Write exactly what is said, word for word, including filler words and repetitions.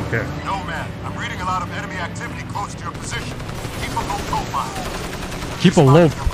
Okay. No, man. I'm reading a lot of enemy activity close to your position. Keep a low profile. Keep a low